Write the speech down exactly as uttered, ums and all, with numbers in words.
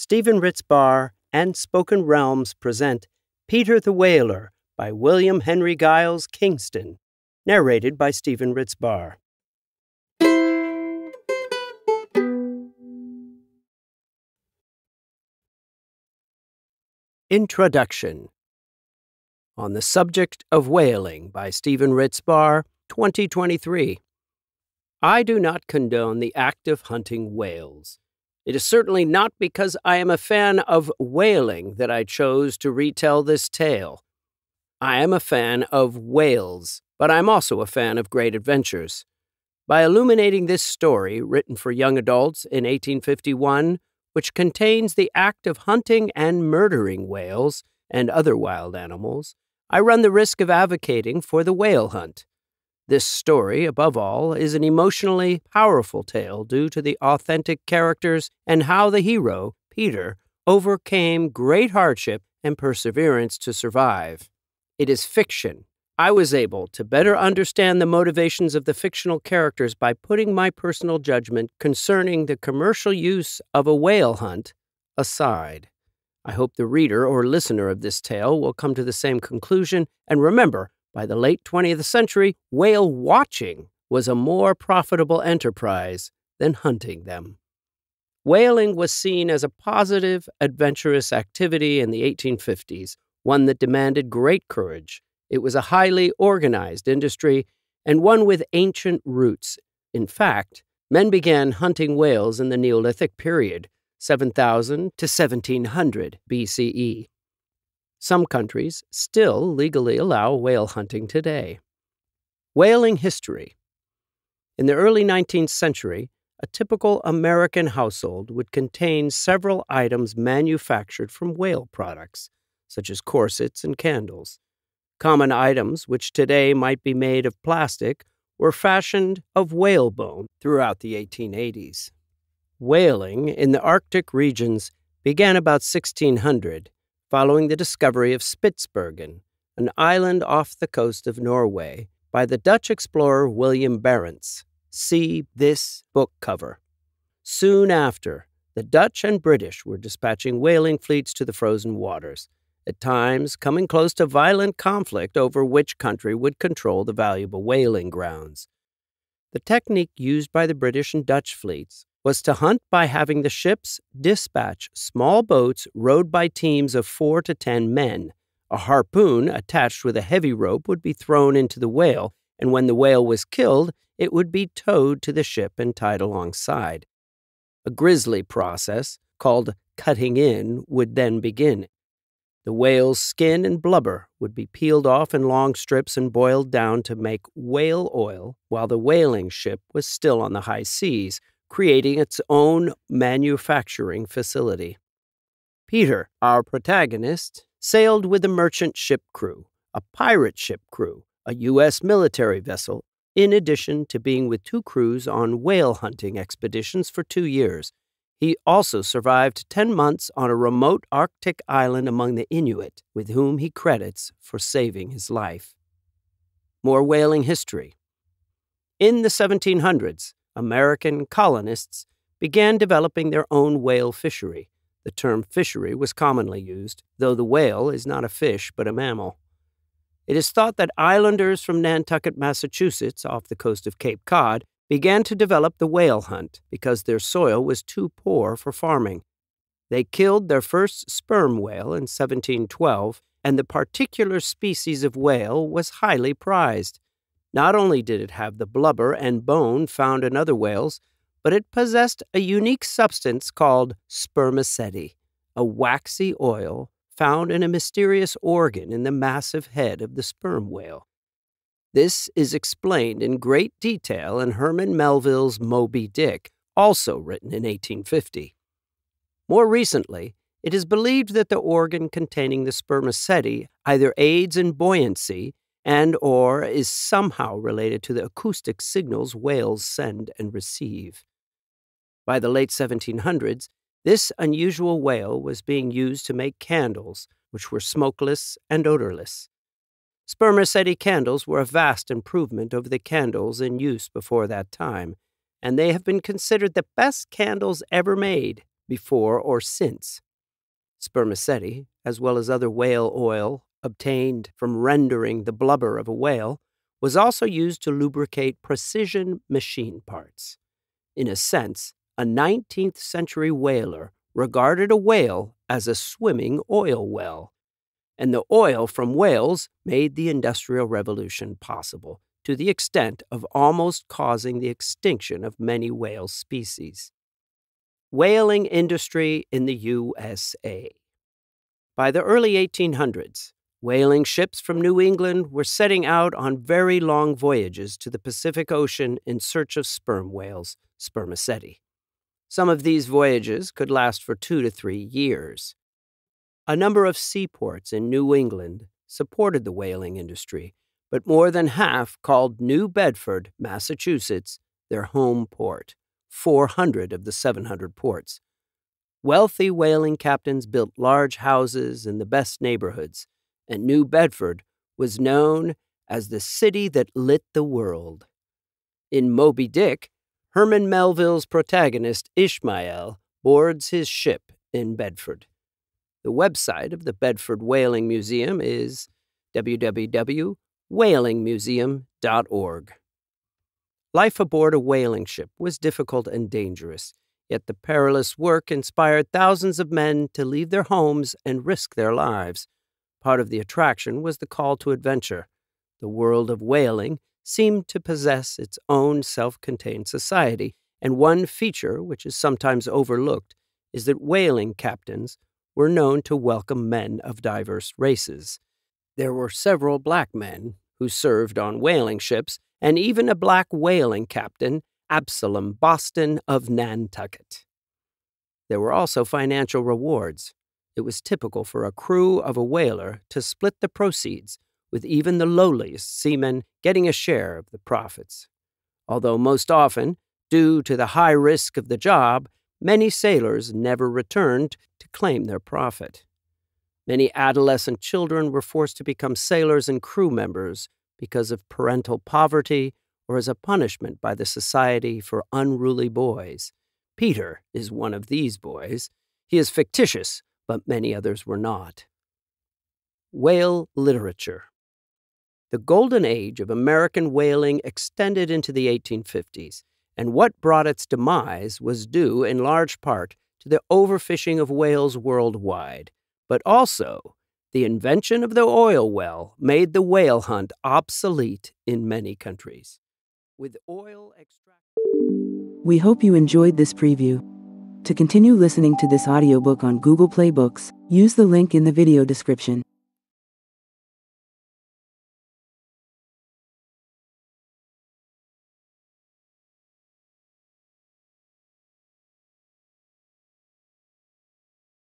Steven Ritz-Barr and Spoken Realms present Peter the Whaler by William Henry Giles Kingston, narrated by Steven Ritz-Barr. Introduction. On the Subject of Whaling by Steven Ritz-Barr, twenty twenty-three. I do not condone the act of hunting whales. It is certainly not because I am a fan of whaling that I chose to retell this tale. I am a fan of whales, but I'm also a fan of great adventures. By illuminating this story, written for young adults in eighteen fifty-one, which contains the act of hunting and murdering whales and other wild animals, I run the risk of advocating for the whale hunt. This story, above all, is an emotionally powerful tale due to the authentic characters and how the hero, Peter, overcame great hardship and perseverance to survive. It is fiction. I was able to better understand the motivations of the fictional characters by putting my personal judgment concerning the commercial use of a whale hunt aside. I hope the reader or listener of this tale will come to the same conclusion and remember, by the late twentieth century, whale watching was a more profitable enterprise than hunting them. Whaling was seen as a positive, adventurous activity in the eighteen fifties, one that demanded great courage. It was a highly organized industry and one with ancient roots. In fact, men began hunting whales in the Neolithic period, seven thousand to seventeen hundred B C E. Some countries still legally allow whale hunting today. Whaling history. In the early nineteenth century, a typical American household would contain several items manufactured from whale products, such as corsets and candles. Common items, which today might be made of plastic, were fashioned of whalebone throughout the eighteen eighties. Whaling in the Arctic regions began about sixteen hundred, following the discovery of Spitsbergen, an island off the coast of Norway, by the Dutch explorer William Barents. See this book cover. Soon after, the Dutch and British were dispatching whaling fleets to the frozen waters, at times coming close to violent conflict over which country would control the valuable whaling grounds. The technique used by the British and Dutch fleets was to hunt by having the ships dispatch small boats rowed by teams of four to ten men. A harpoon attached with a heavy rope would be thrown into the whale, and when the whale was killed, it would be towed to the ship and tied alongside. A grisly process, called cutting in, would then begin. The whale's skin and blubber would be peeled off in long strips and boiled down to make whale oil, while the whaling ship was still on the high seas, creating its own manufacturing facility. Peter, our protagonist, sailed with a merchant ship crew, a pirate ship crew, a U S military vessel, in addition to being with two crews on whale hunting expeditions for two years. He also survived ten months on a remote Arctic island among the Inuit, with whom he credits for saving his life. More whaling history. In the seventeen hundreds, American colonists began developing their own whale fishery. The term fishery was commonly used, though the whale is not a fish but a mammal. It is thought that islanders from Nantucket, Massachusetts, off the coast of Cape Cod, began to develop the whale hunt because their soil was too poor for farming. They killed their first sperm whale in seventeen twelve, and the particular species of whale was highly prized. Not only did it have the blubber and bone found in other whales, but it possessed a unique substance called spermaceti, a waxy oil found in a mysterious organ in the massive head of the sperm whale. This is explained in great detail in Herman Melville's Moby Dick, also written in eighteen fifty. More recently, it is believed that the organ containing the spermaceti either aids in buoyancy and or is somehow related to the acoustic signals whales send and receive. By the late seventeen hundreds, this unusual whale was being used to make candles, which were smokeless and odorless. Spermaceti candles were a vast improvement over the candles in use before that time, and they have been considered the best candles ever made before or since. Spermaceti, as well as other whale oil obtained from rendering the blubber of a whale, was also used to lubricate precision machine parts. In a sense, a nineteenth century whaler regarded a whale as a swimming oil well, and the oil from whales made the Industrial Revolution possible, to the extent of almost causing the extinction of many whale species. Whaling industry in the U S A. By the early eighteen hundreds, whaling ships from New England were setting out on very long voyages to the Pacific Ocean in search of sperm whales, spermaceti. Some of these voyages could last for two to three years. A number of seaports in New England supported the whaling industry, but more than half called New Bedford, Massachusetts, their home port, four hundred of the seven hundred ports. Wealthy whaling captains built large houses in the best neighborhoods, and New Bedford was known as the city that lit the world. In Moby Dick, Herman Melville's protagonist, Ishmael, boards his ship in Bedford. The website of the Bedford Whaling Museum is w w w dot whaling museum dot org. Life aboard a whaling ship was difficult and dangerous, yet the perilous work inspired thousands of men to leave their homes and risk their lives. Part of the attraction was the call to adventure. The world of whaling seemed to possess its own self-contained society, and one feature which is sometimes overlooked is that whaling captains were known to welcome men of diverse races. There were several black men who served on whaling ships, and even a black whaling captain, Absalom Boston of Nantucket. There were also financial rewards. It was typical for a crew of a whaler to split the proceeds, with even the lowliest seamen getting a share of the profits. Although most often, due to the high risk of the job, many sailors never returned to claim their profit. Many adolescent children were forced to become sailors and crew members because of parental poverty or as a punishment by the Society for Unruly Boys. Peter is one of these boys. He is fictitious, but many others were not. Whale literature. The golden age of American whaling extended into the eighteen fifties, and what brought its demise was due in large part to the overfishing of whales worldwide, but also the invention of the oil well made the whale hunt obsolete in many countries. With oil extraction. We hope you enjoyed this preview. To continue listening to this audiobook on Google Play Books, use the link in the video description.